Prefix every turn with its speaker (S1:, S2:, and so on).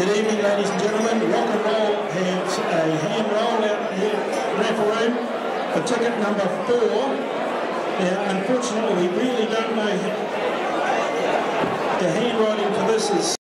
S1: Good evening, ladies and gentlemen. Rock and Roll has a hand roll out here, referee, for ticket number 4. Now, unfortunately, we really don't know the handwriting for this is